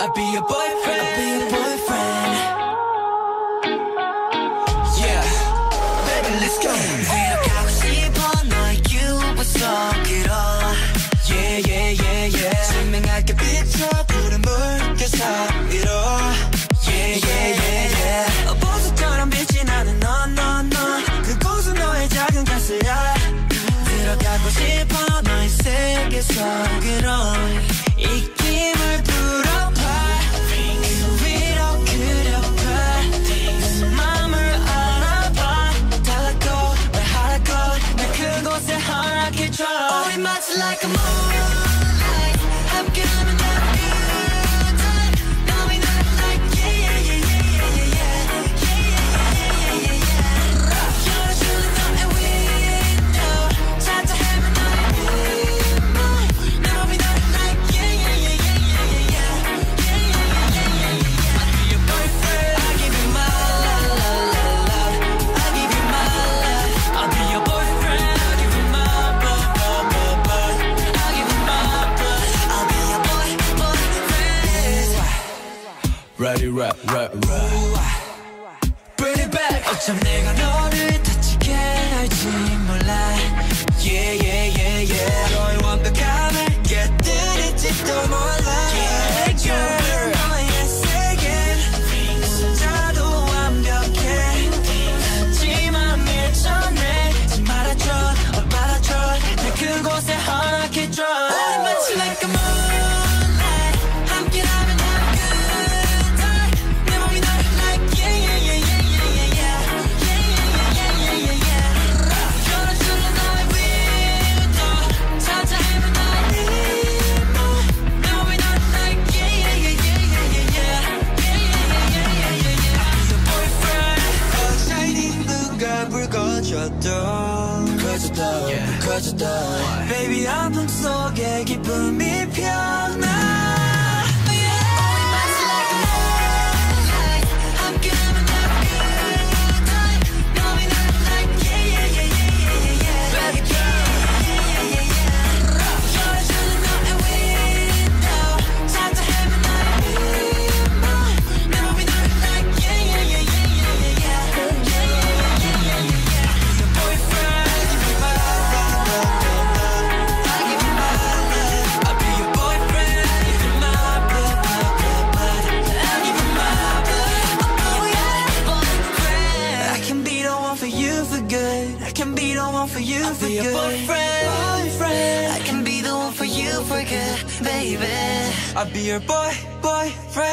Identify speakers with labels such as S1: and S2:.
S1: I'll be your boyfriend.
S2: I'll be your boyfriend.
S1: Yeah, baby, let's go.
S2: 위로가고 싶어 너의 유보석으로.
S1: Yeah, yeah, yeah, yeah.
S2: 증명할게 비춰 푸른 물결 사이로.
S1: Yeah, yeah, yeah, yeah.
S2: 보석처럼 빛이 나는 너. 그곳은 너의 작은 가스야. 들어가고 싶어 너의 세계 속으로. 이 힘을 불어봐. 그 위로 그려봐. 내 맘을 알아봐. 달라고 말하라고 날 그곳에 허락해줘. 우리 마치 like a moonlight. 함께하면 난 good time. 너무 날 like yeah yeah yeah yeah yeah yeah yeah yeah. 열어주는 너의 window. 찾아 헤맨 너의 moonlight. 너무 날 like yeah yeah yeah yeah yeah yeah yeah yeah. I'll be your boyfriend. I'll give you my love. I'll give you my love. I'll be your boyfriend. I'll give you my love. I'll give you my love. I'll be your boyfriend.
S1: Ready, rap, rap, rap. Bring it back.
S2: 어쩜 내가 너를 다치게 할지 몰라.
S1: Yeah, yeah, yeah, yeah.
S2: 너의 완벽함을 깨뜨릴지도 몰라.
S1: Yeah, girl.
S2: 너의 세계는 진짜도 완벽해. 하지만 밀쳐내 말아줘 말아줘 날 그곳에 허락해줘. 우리 마치 like a moonlight. 함께라면 난 good time. 내 몸이 너를 like yeah yeah yeah yeah yeah yeah yeah yeah yeah. 열어주는 너의 window. 찾아 헤맨 너의 moon. 내 몸이 너를 like yeah yeah yeah yeah yeah yeah yeah. The boyfriend. Shining 누가 불 꺼져도 꺼져도 Baby 아픔 속에 기쁨이 피어나. For you for good, boyfriend. I can be the one for you for good, baby. I'll be your boyfriend.